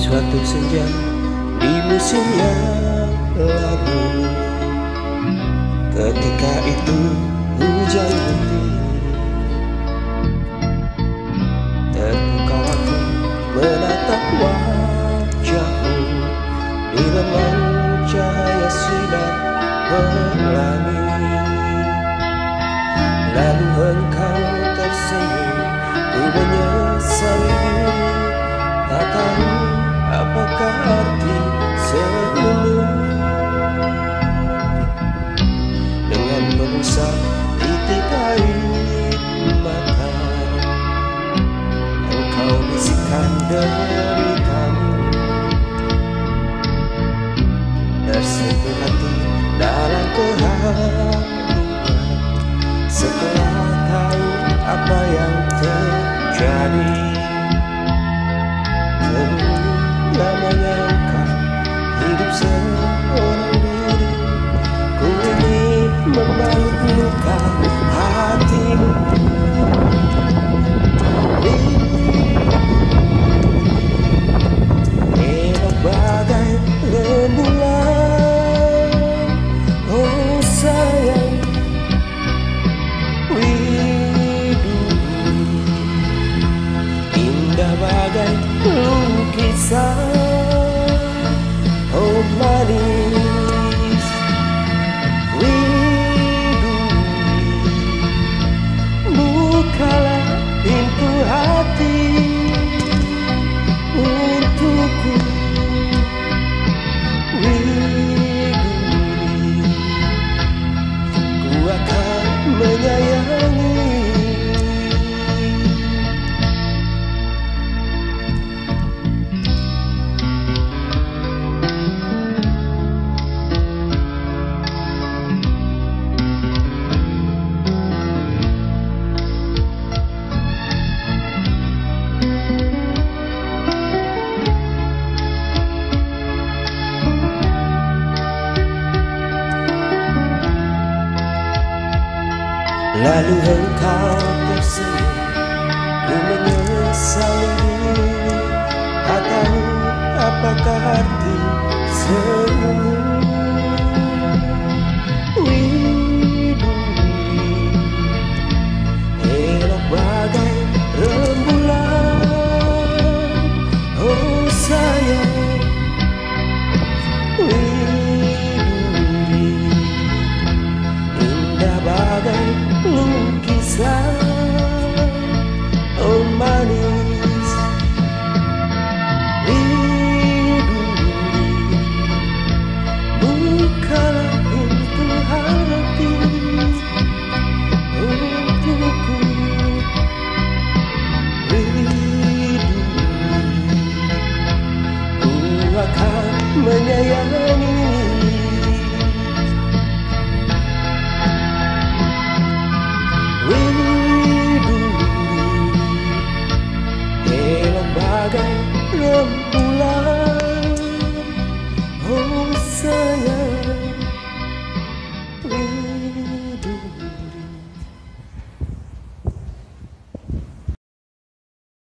Suatu senja di musim yang lalu, ketika itu hujan rintik, terpukau aku menatap wajahmu di remang cahaya sinar pelangi. Lalu engkau tersenyum, ku menyesali diri, tak tahu apakah arti senyum. Dengan mengusap titik air mata, engkau bisikan deritamu, tersentuh hati dalam kehadiran. Setelah tahu apa yang terjadi, tak menyangka hidup seorang diri. Ku ingin membalut luka hatimu. Elok bagai rembulan, oh sayang, widuri, indah bagai lukisan, oh manis, widuri, bukalah pintu hati untukku, widuri, ku akan menyayangi. Lalu engkau tersenyum, ku menyesali diri, tak tahu apakah arti senyum. Widuri, elok bagai rembulan, oh sayang, widuri, indah bagai lukisan, oh manis, widuri, bukalah pintu hati untukku, widuri, ku akan menyayangi.